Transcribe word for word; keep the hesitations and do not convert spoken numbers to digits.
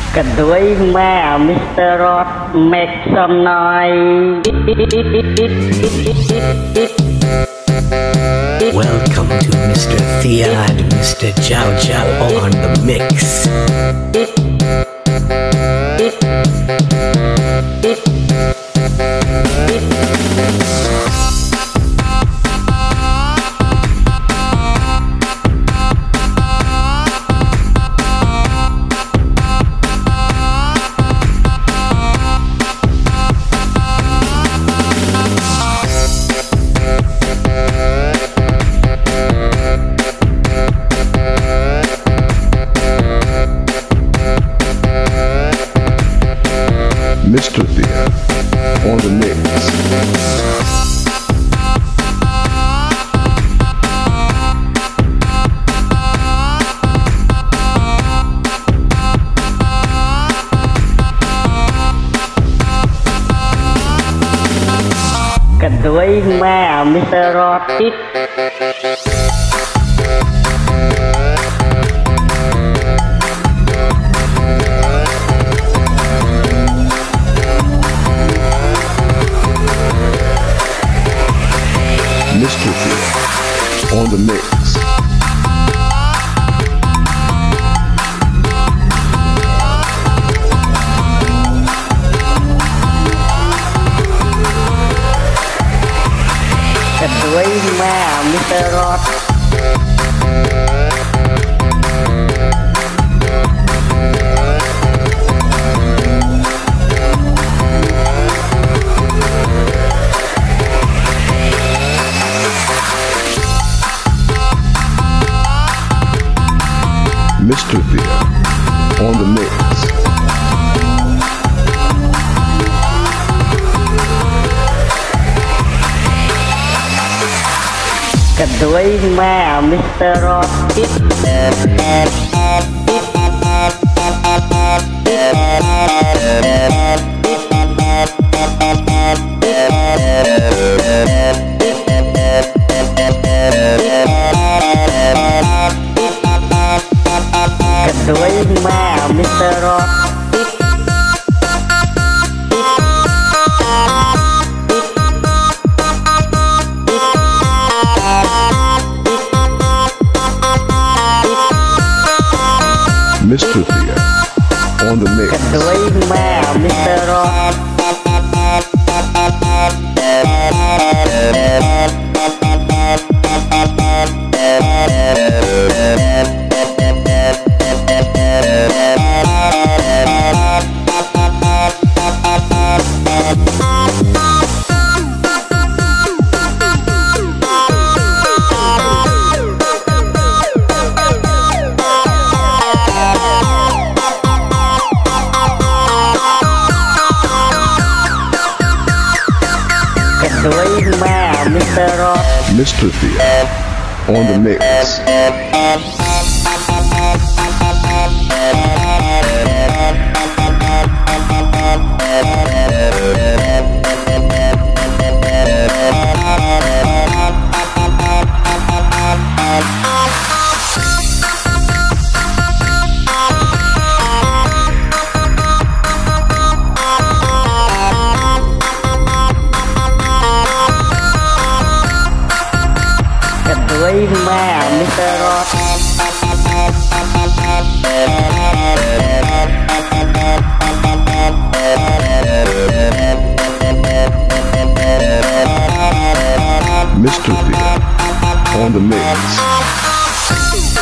Kadui ma Mister Rod, make some noise. Welcome to Mister Thea and Mister Chow Chow on the mix. Mister Thea on the mix. Kadui ma Mister Rod. Mister Thea on the mix. Kadui ma Mister Rod. Mister Thea on the mix. Kadui ma Mister Rod. Kadui ma Mister Rod. Mister Thea on the mix. Kadui ma Mister Rod. Kadui ma Mister Rod. Mister Thea on the mix. Kadui ma Mister Rod. Mister Thea on the mix.